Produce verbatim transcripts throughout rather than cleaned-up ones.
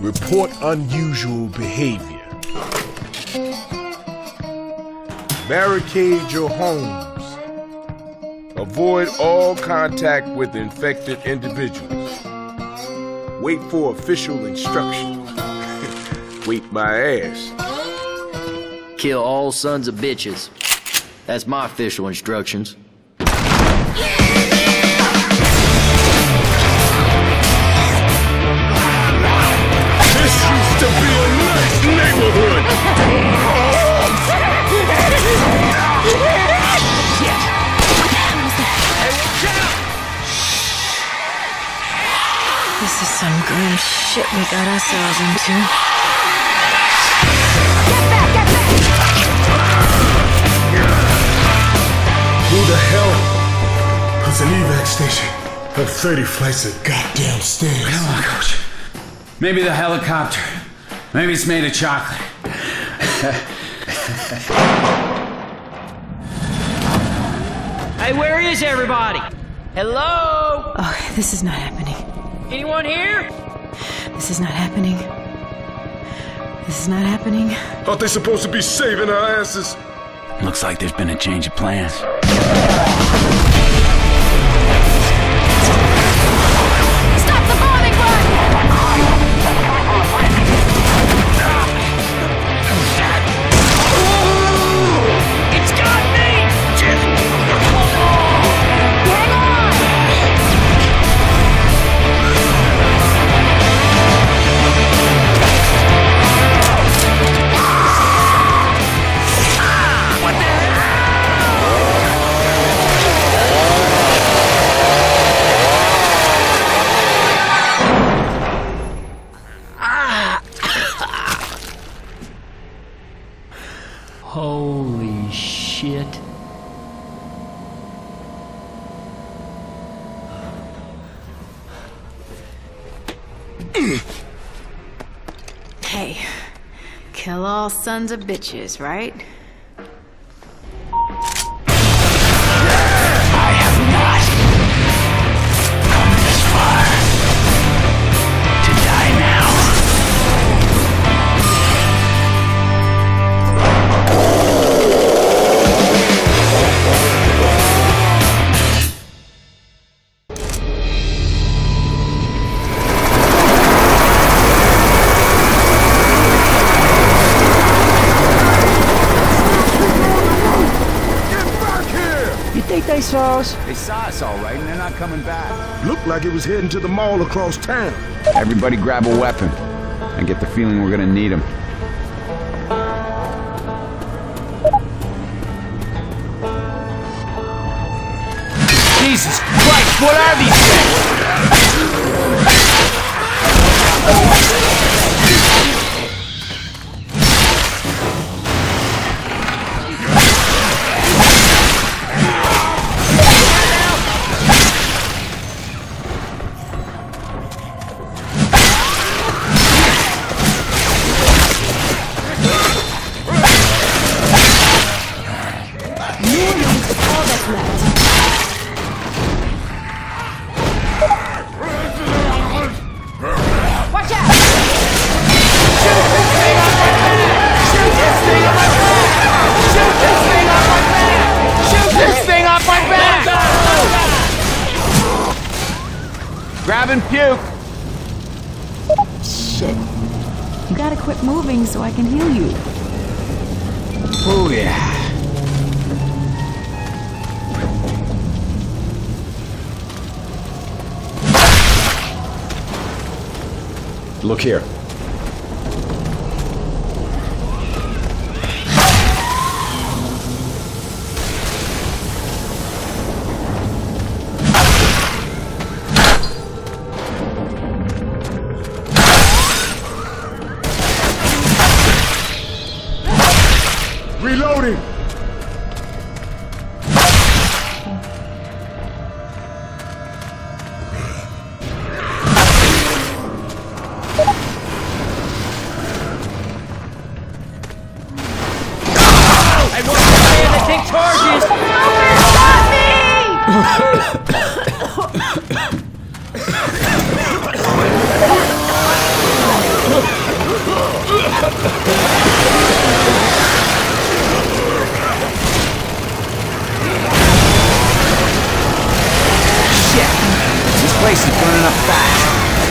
Report unusual behavior. Barricade your homes. Avoid all contact with infected individuals. Wait for official instructions. Wait my ass. Kill all sons of bitches. That's my official instructions. This used to be a nice neighborhood! This is some grim shit we got ourselves into. Who the hell puts an evac station up thirty flights of goddamn stairs? Come on, Coach. Maybe the helicopter. Maybe it's made of chocolate. Hey, where is everybody? Hello? Oh, this is not happening. Anyone here? This is not happening. This is not happening. Aren't they supposed to be saving our asses? Looks like there's been a change of plans. Stop the bombing run! It's got me! Hang on! What the hell? Holy shit. Hey, kill all sons of bitches, right? I have not come this far to die now. They saw us. They saw us all right, and they're not coming back. Looked like it was heading to the mall across town. Everybody grab a weapon. I get the feeling we're gonna need them. Jesus Christ, what are these things? Grab and puke! Shit. You gotta quit moving so I can heal you. Oh, yeah. Look here. Reloading! I want the man to take charges! Stop me! Shit! This place is burning up fast.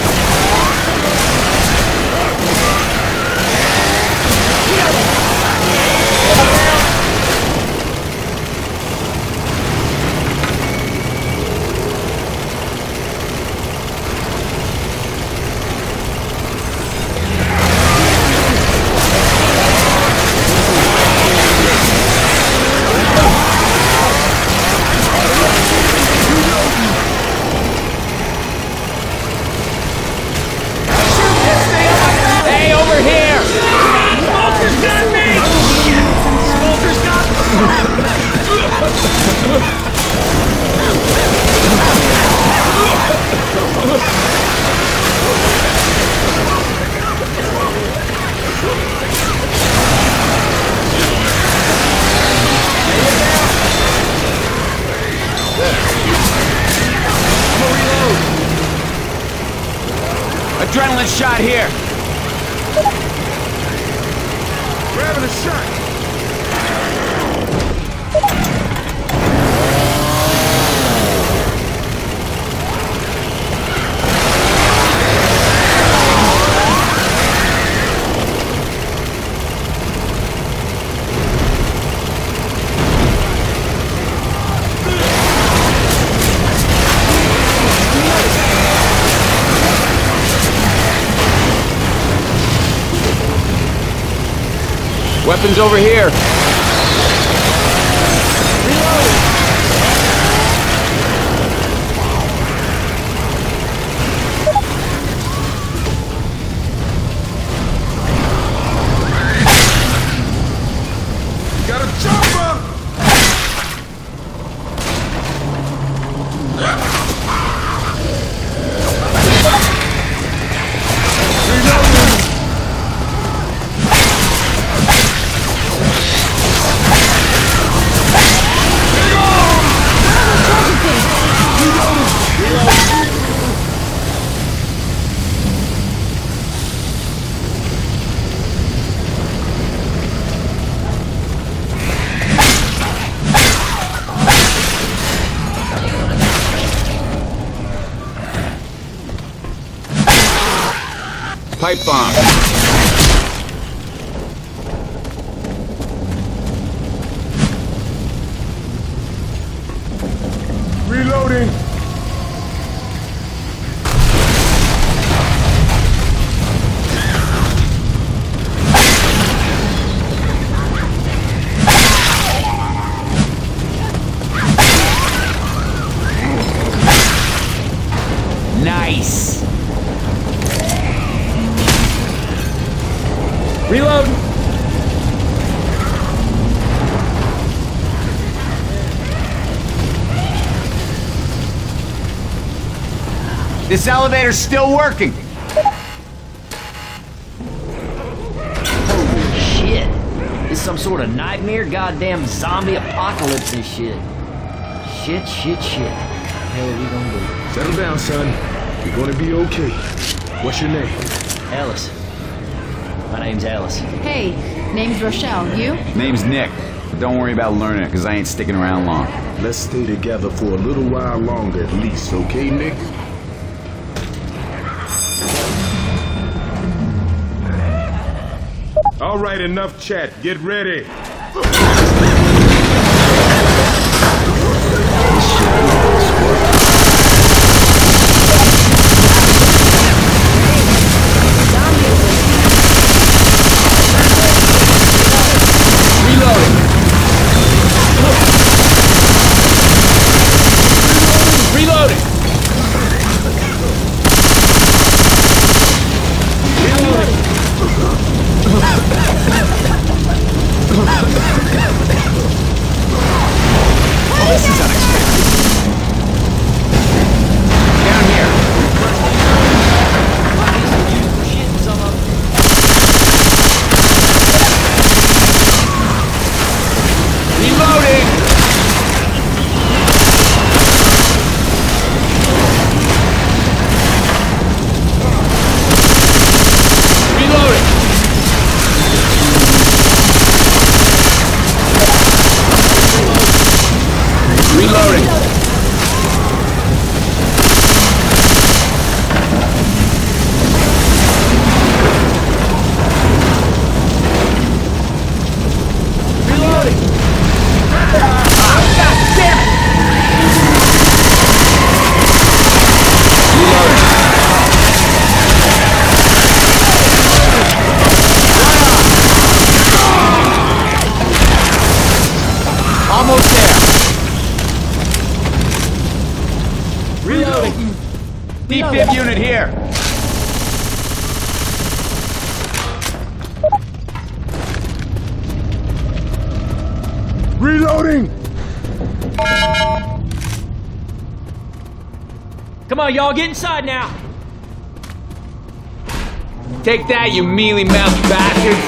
Adrenaline shot here. Grabbing a shot. Weapons over here. Got a chopper! Pipe bomb. Reloading! Nice. Reload! This elevator's still working. Holy shit. It's some sort of nightmare, goddamn zombie apocalypse and shit. Shit, shit, shit. What the hell are we gonna do? Settle down, son. You're gonna be okay. What's your name? Alice. My name's Alice. Hey, name's Rochelle. You? Name's Nick. But don't worry about learning it, because I ain't sticking around long. Let's stay together for a little while longer at least, okay, Nick? All right, enough chat. Get ready. Defib unit here. Reloading! Come on, y'all, get inside now. Take that, you mealy-mouthed bastards!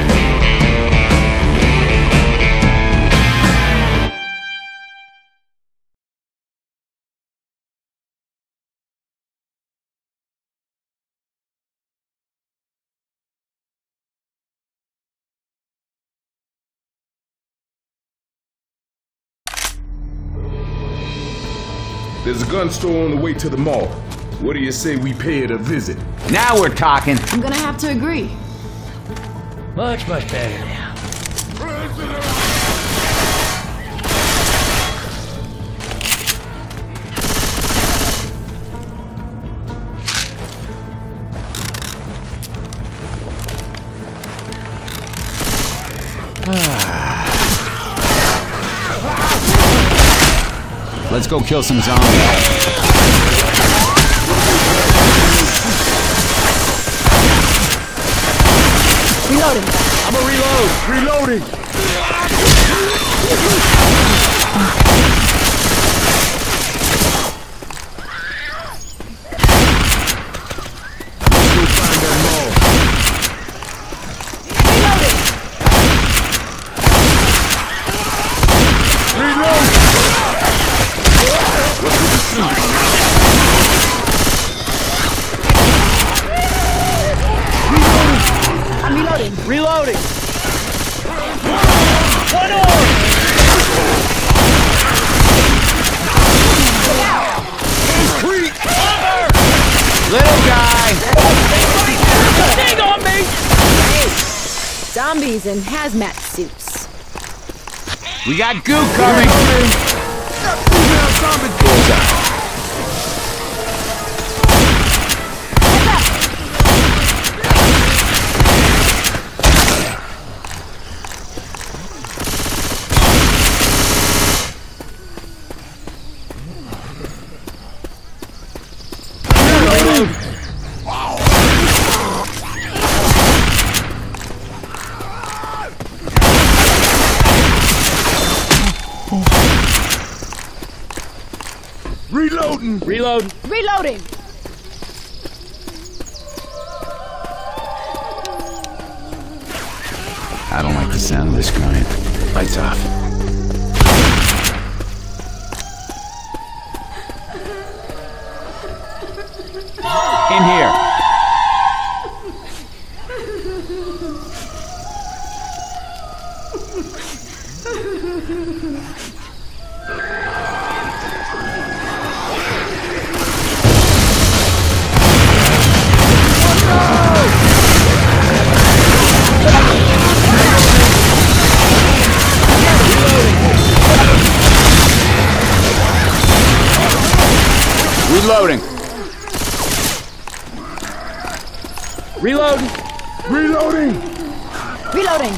There's a gun store on the way to the mall. What do you say we pay it a visit? Now we're talking. I'm gonna have to agree. Much, much better now. Let's go kill some zombies. Reloading. I'm a reload! Reloading! Let's go find that mall. Reload! What's with the suit? I'm reloading. Reloading! One orb! Little guy! Hang on me! Zombies in hazmat suits. We got goo coming! Reloading! Reload! Reloading. I don't like the sound of this grind. Lights off. In here. Reloading. Reload! Reloading! Reloading.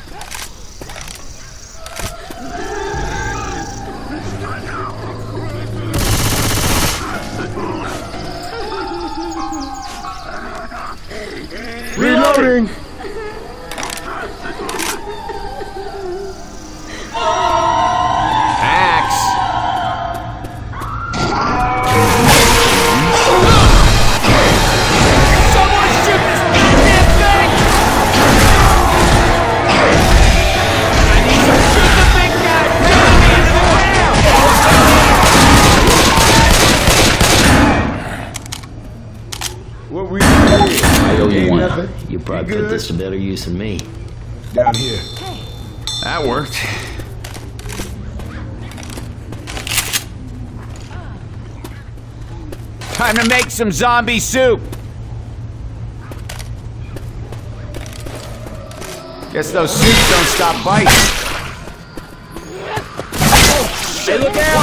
Reloading! Axe. Someone shoot this goddamn thing! I need to shoot the big guy! Bring me into the ground! What we doing? I owe you Ain't one. nothing. You probably You put good? this to better use than me. Down here. That worked. Time to make some zombie soup. Guess those suits don't stop biting. Hey, look out!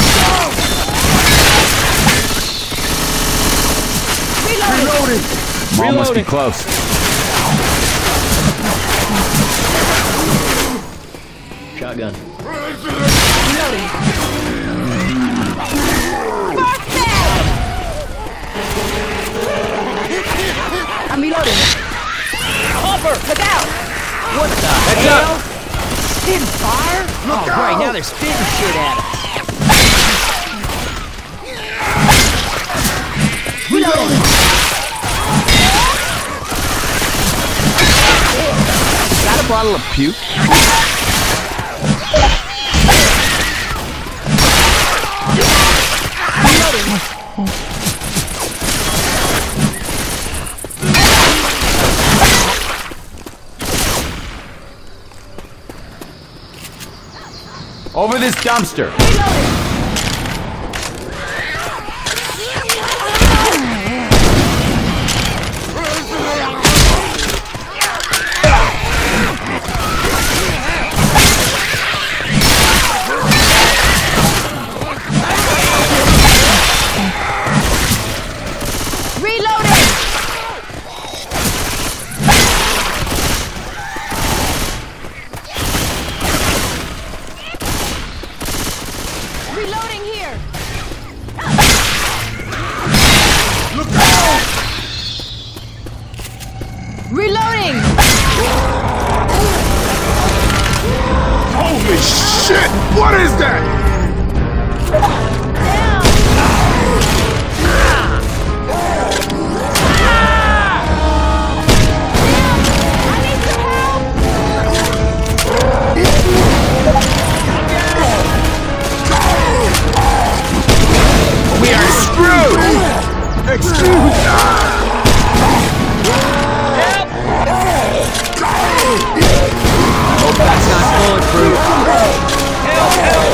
Reloading! Mall must be Reloading. close. Shotgun. I'm reloading. Hopper! Look out! What the Heads hell? up! Spitting fire? Look oh, great, out! now they're spitting shit at us. Reloading. Got a bottle of puke? Over this dumpster. Reloading here. Look out! Reloading. Holy shit! What is that? We are screwed! Excuse me! Hope that's not bulletproof. Help, help!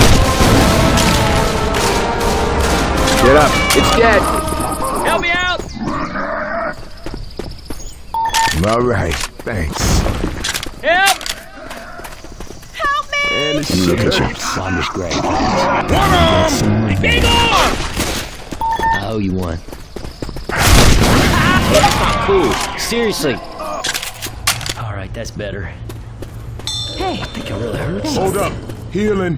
Get up. It's dead. Help me out! All right, thanks. Help! And it's Look at you, Saunders Gray. One arm! Big arm! I owe you one. That's not cool. Seriously. Alright, that's better. Hey. I think it really hurts. Hold up. Healing.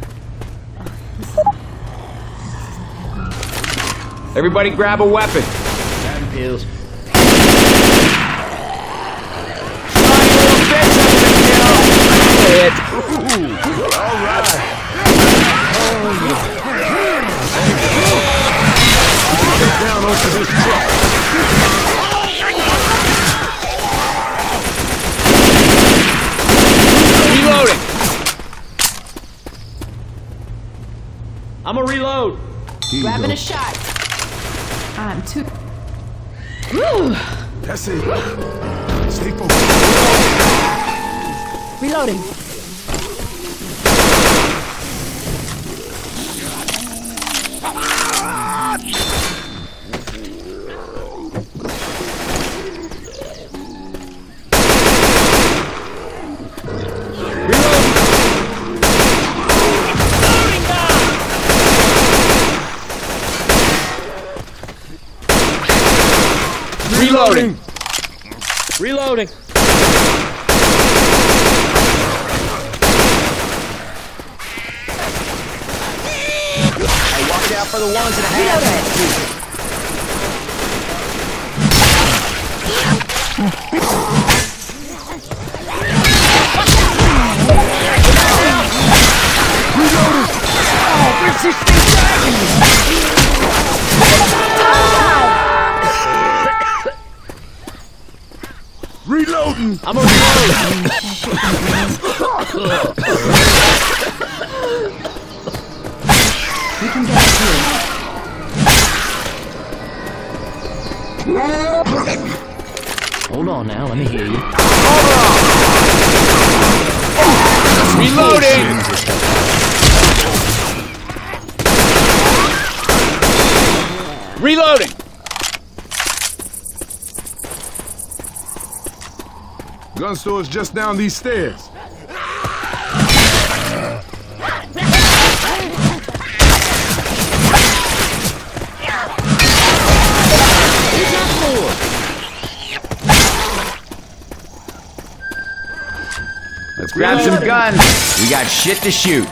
Everybody grab a weapon. Grabbing pills. Naughty little bitch up the hill. All right. Get down onto this truck. Reloading. I'm a reload. Grabbing a shot. I'm too. Woo! That's it. Stay focused. Reloading. Reloading. Reloading. Hey, watch out for the ones that have that. Reloading. I'm a reload. We can get up here. Hold on now, let me hear you. Reloading. Reloading. Gun store's just down these stairs. Let's grab some guns. We got shit to shoot.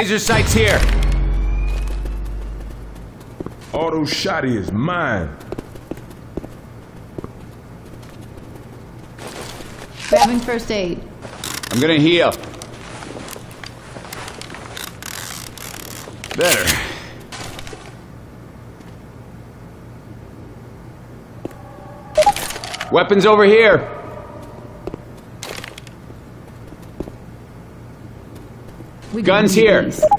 Laser sights here. Auto shotty is mine. Grabbing first aid. I'm gonna heal. Better. Weapons over here. We Guns don't need here. these.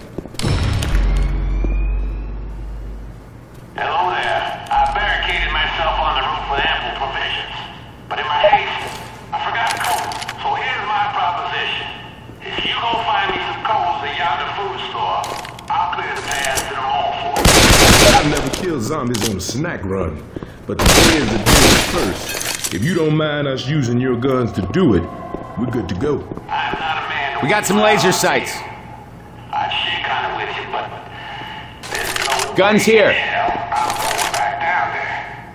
Hello there. I barricaded myself on the roof with ample provisions. But in my haste, I forgot coal. So here's my proposition. If you go find me some coals at yonder food store, I'll clear the path to the mall for you. I never kill zombies on a snack run. But today is the day first. If you don't mind us using your guns to do it, we're good to go. I'm not a man to We got some laser sights. I'd share kind of with you, but there's no Guns way here. in hell I'm going back down there.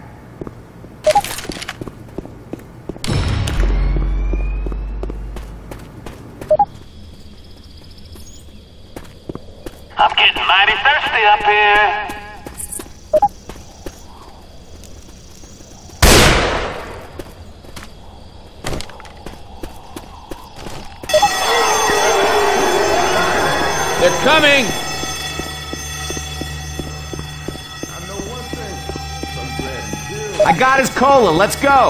I'm getting mighty thirsty up here. They're coming! I know one thing. I'm glad you did. I got his cola, let's go!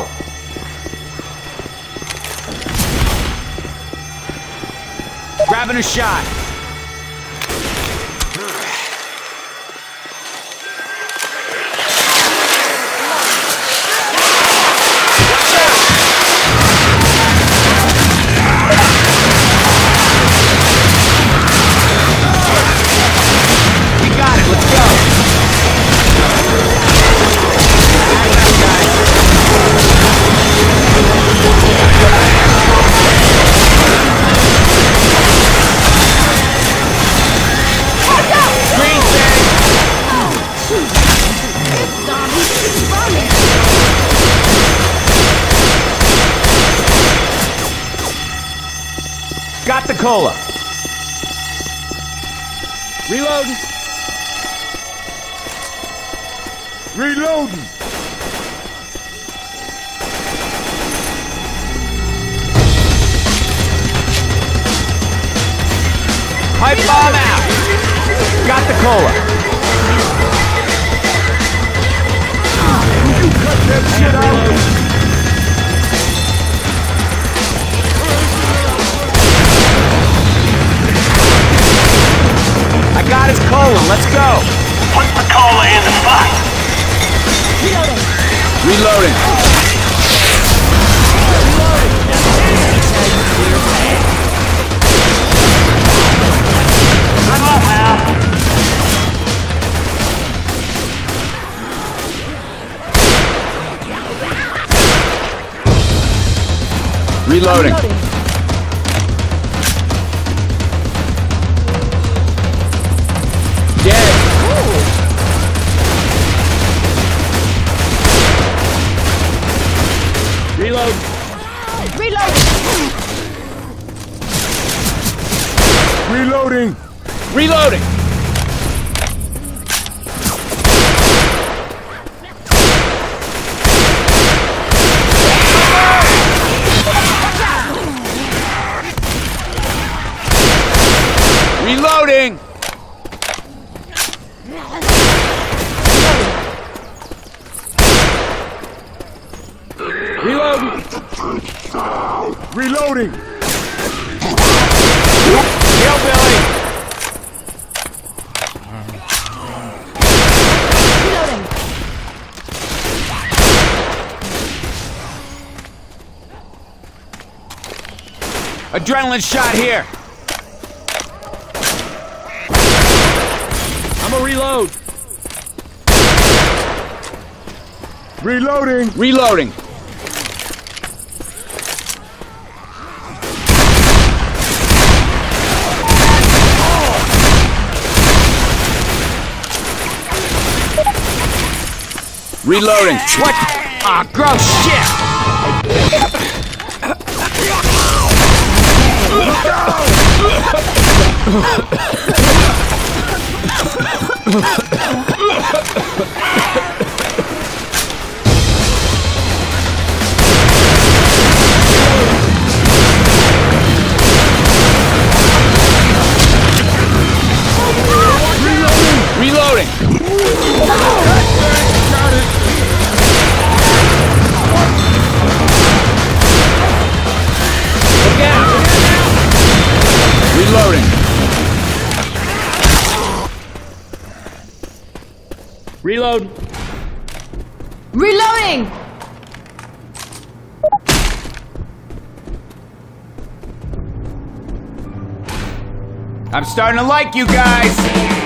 Grabbing a shot. We got it, let's go! Green thing! Got the cola. Reloading. Reloading. Pipe bomb out. Got the cola. I got his cola. Let's go. Put the cola in the spot. Reloading. Good luck now. Reloading. Dead. Reload. Reloading. Reloading. Reloading. Reloading. Reloading. Hillbilly. Adrenaline shot here. I'm a reload. Reloading. Reloading. Reloading. What? Ah, gross shit. Reloading! Look out! Reloading! Reload! Reloading! I'm starting to like you guys!